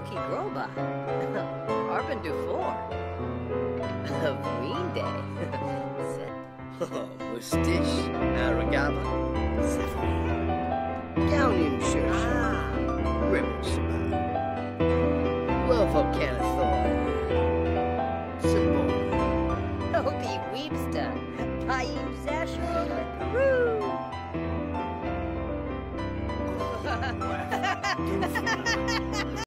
Luki Groba. Arben Dufour. Green Day. Mustish, Aragaba, Sephir, Gaunim Shusha, Ribbon Love of Canathor, Symbol, Opie Weepster. Paim Zash. Peru.